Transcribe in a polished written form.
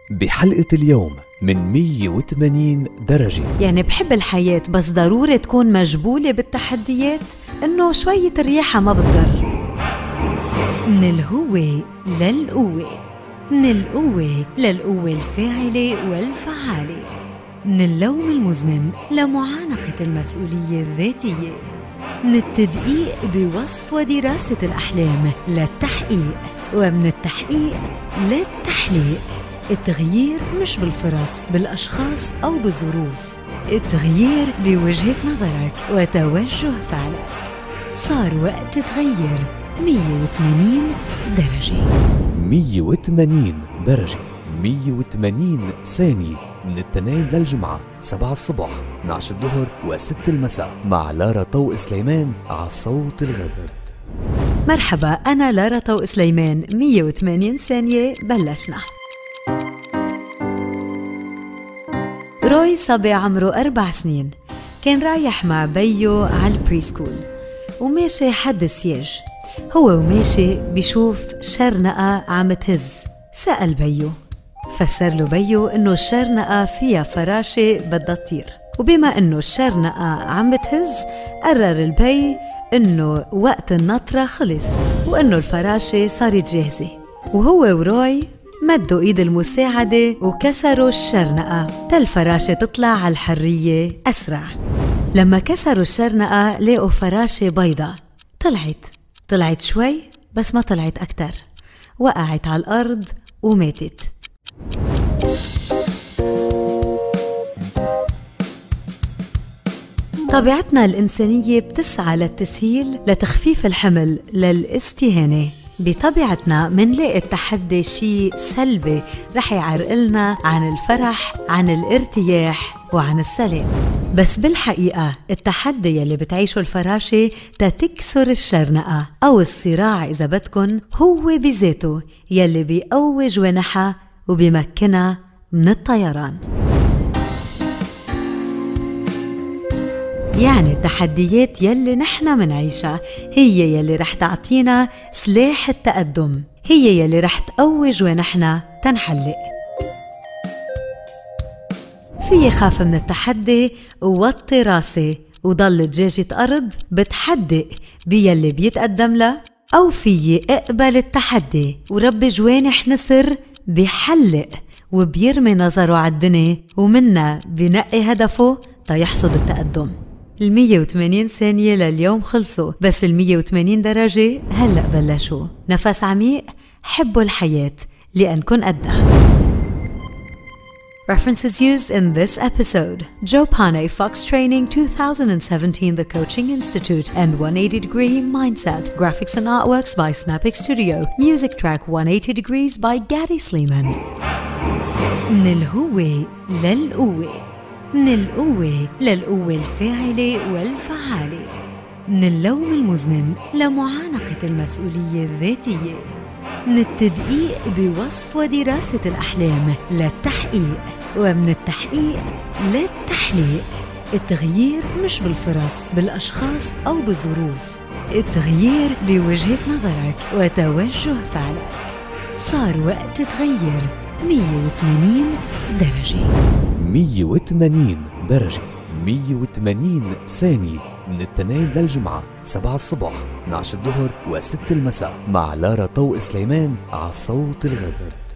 بحلقة اليوم من 180 درجة. يعني بحب الحياة بس ضروري تكون مجبولة بالتحديات، إنه شوية الريحة ما بتضر. من الهوة للقوة، من القوة للقوة الفاعلة والفعالة، من اللوم المزمن لمعانقة المسؤولية الذاتية، من التدقيق بوصف ودراسة الأحلام للتحقيق، ومن التحقيق للتحليق. التغيير مش بالفرص، بالأشخاص أو بالظروف، التغيير بوجهة نظرك وتوجه فعلك. صار وقت تغير 180 درجة. 180 درجة، 180 ثانية، من الاثنين للجمعة 7 الصبح 12 الظهر و6 المساء مع لارا طوق سليمان على صوت الغبرت. مرحبا، أنا لارا طوق سليمان. 180 ثانية، بلشنا. روي صبي عمره 4 سنين، كان رايح مع بيو على البري سكول وماشي حد السياج. هو وماشي بيشوف شرنقة عم تهز. سأل بيو، فسر له بيو إنه الشرنقة فيها فراشة بدها تطير، وبما إنه الشرنقة عم بتهز قرر البي إنه وقت النطرة خلص وإنه الفراشة صارت جاهزة. وهو وروي مدوا إيد المساعدة وكسروا الشرنقة الفراشة تطلع على الحرية أسرع. لما كسروا الشرنقة لقوا فراشة بيضة طلعت شوي بس ما طلعت أكتر، وقعت على الأرض وماتت. طبيعتنا الإنسانية بتسعى للتسهيل، لتخفيف الحمل، للاستهانة. بطبيعتنا منلاقي التحدي شيء سلبي رح يعرقلنا عن الفرح، عن الارتياح وعن السلام. بس بالحقيقة التحدي يلي بتعيشه الفراشة تتكسر الشرنقة أو الصراع إذا بدكن هو بذاته يلي بيقوي جوانحها وبيمكنها من الطيران. يعني التحديات يلي نحنا منعيشها هي يلي رح تعطينا سلاح التقدم، هي يلي رح تقوي جوانحنا تنحلق. في خاف من التحدي ووطي راسي وضل دجاجة أرض بتحدق بيلي بيتقدم له، أو في اقبل التحدي ورب جوانح نسر بيحلق وبيرمي نظره عالدنيا ومنا بنقي هدفه تيحصد التقدم. 180 ثانية لليوم خلصوا، بس 180 درجة هلأ بلشوا. نفس عميق، حبوا الحياة لأنكن قدها. References used in this episode: Joe Pane Fox Training 2017, The Coaching Institute, and 180 Degree Mindset. Graphics and artworks by Snapic Studio. Music track 180 Degrees by Lara Taouk Sleiman. من الهوة للقوة، من القوة للقوة الفاعلة والفعالة، من اللوم المزمن لمعانقة المسؤولية الذاتية، من التدقيق بوصف ودراسة الأحلام للتحقيق، ومن التحقيق للتحليق. التغيير مش بالفرص، بالأشخاص أو بالظروف، التغيير بوجهة نظرك وتوجه فعلك. صار وقت تغير 180 درجة. 180 درجة، 180 ثانية، من الاثنين للجمعة 7 الصبح 12 الظهر و6 المساء مع لارا طوق سليمان على صوت الغبرت.